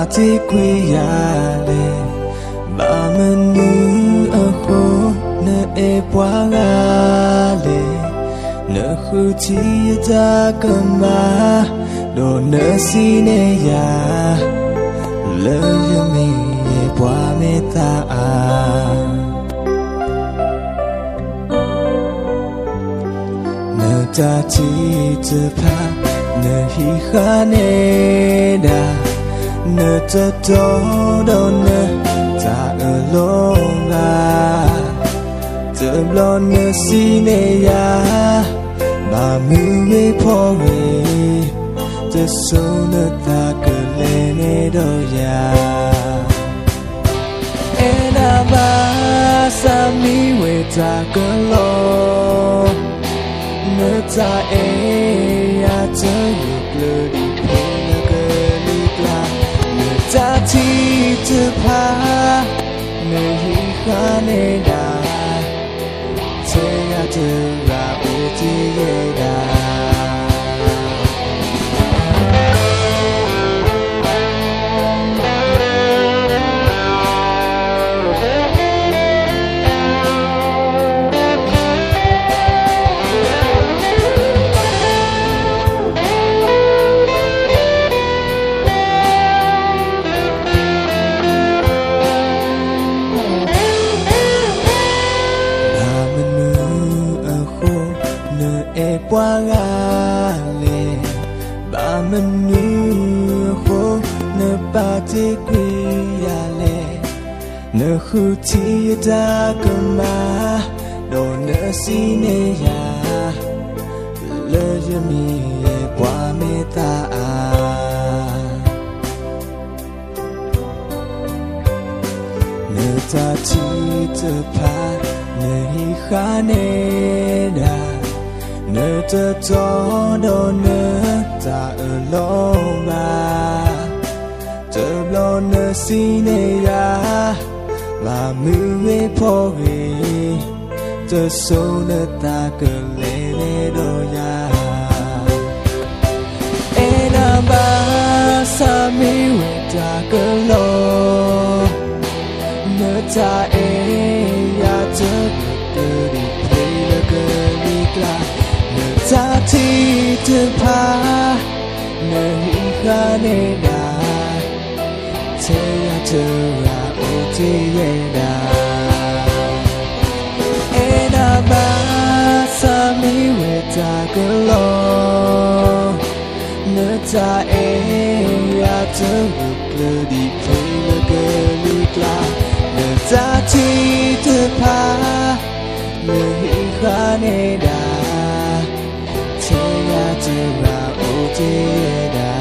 ti quy ya le ba menu a ho ne e bwa ga le ne khu chi ta kama do ne si ne ya le yami e bwa me ta a ne ta chi te pa ne hi kha ne da ne ta do ne ta alone ga te blo ne si ne ya ba mu me pho me te so ne ta ke le ne do ya ena ba sa mi we ta ke lo ne ta e ya te yu ple di phe ne ke li kla ne ta ti te pa ne hi kha ne da te ya te ra o ti ye da qua ga le ba menu ho ne pa ti quy ya le ne khu ti ta kama do ne si ne ya le yami e bwa me ta a ne ta ti te pa ne hi kha ne da ne te to do ne ta alone ba te blo ne si ne ya ba mu me pho ge te so ne ta ke le ne do ya e na ba sa mi we ta ke lo ne ta e ya te di play le ke ni kla ta ti te pa ne hi kha ne da te ya te ra o ti ye da e na ba sa mi we ta ke lo ne ta e ya te le di phe le ke li kla ne ta ti te pa ne hi kha ne da te ra o te da